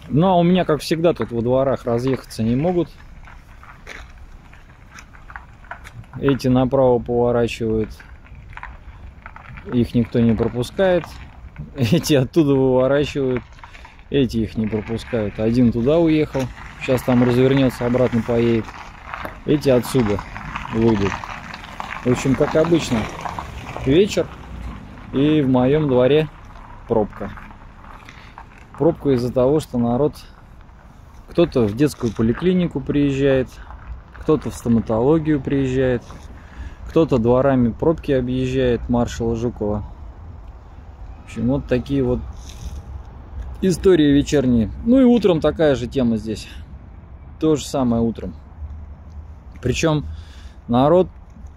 Ну, а у меня, как всегда, тут во дворах разъехаться не могут. Эти направо поворачивают, их никто не пропускает. Эти оттуда выворачивают, эти их не пропускают. Один туда уехал, сейчас там развернется, обратно поедет. Эти отсюда выйдут. В общем, как обычно, вечер, и в моем дворе пробка. Пробка из-за того, что народ, кто-то в детскую поликлинику приезжает, кто-то в стоматологию приезжает, кто-то дворами пробки объезжает маршала Жукова. В общем, вот такие вот истории вечерние. Ну и утром такая же тема здесь. То же самое утром. Причем народ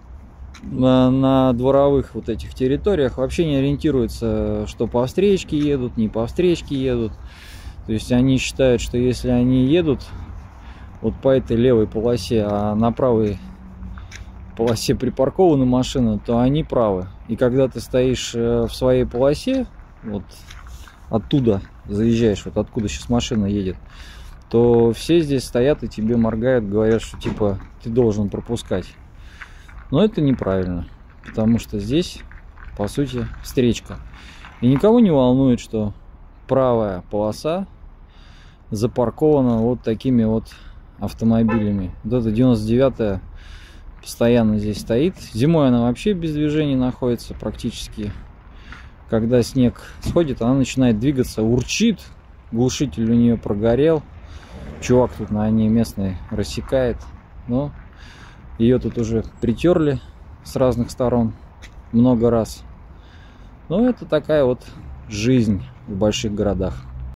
на дворовых вот этих территориях вообще не ориентируется, что по встречке едут, не по встречке едут. То есть они считают, что если они едут вот по этой левой полосе, а на правой полосе припаркованы машины, то они правы. И когда ты стоишь в своей полосе, вот оттуда заезжаешь, вот откуда сейчас машина едет, то все здесь стоят и тебе моргают, говорят, что типа ты должен пропускать. Но это неправильно, потому что здесь, по сути, встречка. И никого не волнует, что правая полоса запаркована вот такими вот автомобилями. Вот эта 99-я постоянно здесь стоит. Зимой она вообще без движения находится практически. Когда снег сходит, она начинает двигаться, урчит. Глушитель у нее прогорел. Чувак тут на ней местный рассекает. Но ее тут уже притерли с разных сторон много раз. Но это такая вот жизнь в больших городах.